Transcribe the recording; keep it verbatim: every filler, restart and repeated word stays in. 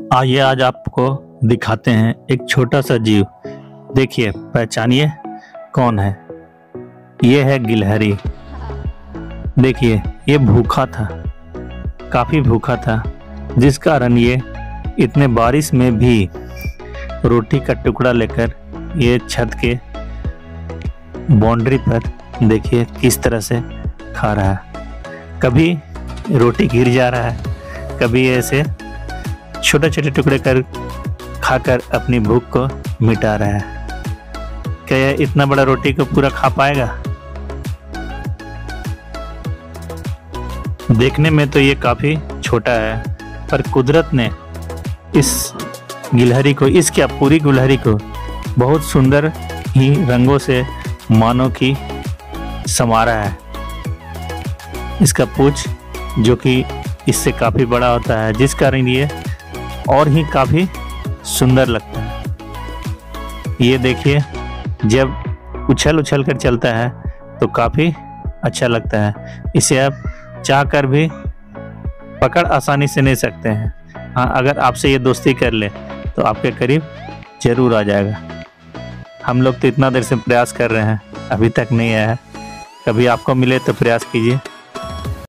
आइए आज आपको दिखाते हैं एक छोटा सा जीव। देखिए, पहचानिए कौन है। ये है गिलहरी। देखिए, ये भूखा था, काफी भूखा था, जिस कारण ये इतने बारिश में भी रोटी का टुकड़ा लेकर ये छत के बाउंड्री पर देखिए किस तरह से खा रहा है। कभी रोटी गिर जा रहा है, कभी ऐसे छोटे छोटे टुकड़े कर खाकर अपनी भूख को मिटा रहा है। क्या यह इतना बड़ा रोटी को पूरा खा पाएगा? देखने में तो ये काफी छोटा है, पर कुदरत ने इस गिलहरी को, इस क्या पूरी गिलहरी को बहुत सुंदर ही रंगों से मानो की संवारा है। इसका पूंछ जो कि इससे काफी बड़ा होता है, जिस कारण ये और ही काफी सुंदर लगता है। ये देखिए, जब उछल उछल कर चलता है तो काफी अच्छा लगता है। इसे आप चाह कर भी पकड़ आसानी से नहीं सकते हैं। हाँ, अगर आपसे ये दोस्ती कर ले तो आपके करीब जरूर आ जाएगा। हम लोग तो इतना देर से प्रयास कर रहे हैं, अभी तक नहीं आया है। कभी आपको मिले तो प्रयास कीजिए।